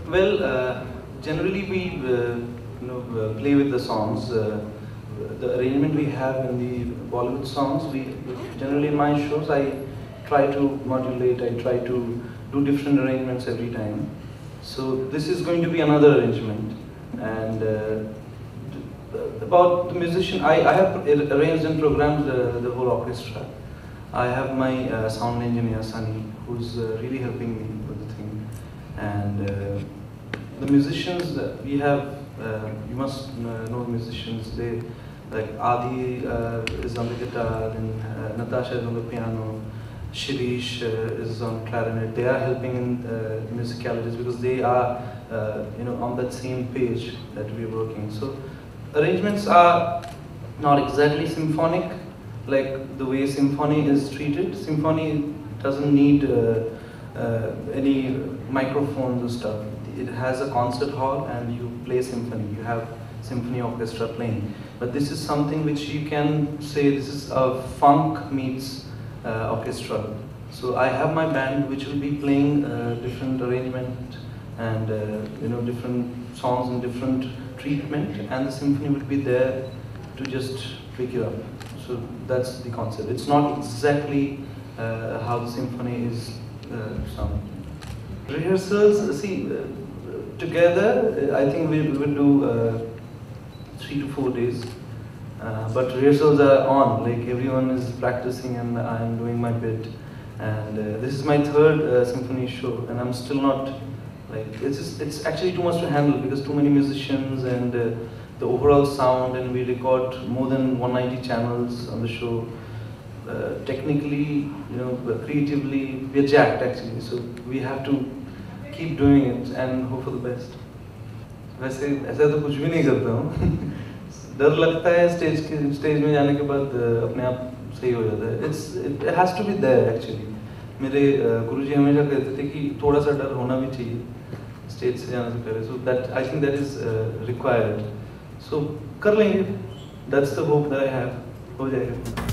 Well, generally we play with the songs. The arrangement we have in the Bollywood songs, we generally in my shows I try to modulate. I try to do different arrangements every time. So this is going to be another arrangement. And about the musician, I have arranged and programmed the whole orchestra. I have my sound engineer Sunny, who's really helping me with the thing. And the musicians that we have, you must know musicians. They like Adi is on the guitar, then Natasha is on the piano, Shirish is on clarinet. They are helping in musicalities because they are on that same page that we are working. So arrangements are not exactly symphonic, like the way symphony is treated. Symphony doesn't need any microphones or stuff. It has a concert hall and you play symphony. You have symphony orchestra playing. But this is something which you can say this is a funk meets orchestra. So I have my band which will be playing different arrangement and different songs and different treatment, and the symphony will be there to just pick it up. So that's the concept. It's not exactly how the symphony is sounding. Rehearsals, see, together I think we will do 3 to 4 days. But rehearsals are on, like everyone is practicing and I'm doing my bit. And this is my third symphony show, and I'm still not, like, it's actually too much to handle because too many musicians and the overall sound, and we record more than 190 channels on the show. Technically, creatively, we're jacked actually, so we have to keep doing it and hope for the best. वैसे ऐसा तो कुछ भी नहीं करता हूँ डर लगता है स्टेज में जाने के बाद अपने आप सही हो जाता है. It has to be there actually. मेरे गुरुजी हमेशा कहते थे कि थोड़ा सा डर होना भी चाहिए स्टेज से जाने से पहले. So that I think that is required. So कर लेंगे. That's the hope that I have. हो जाएगा.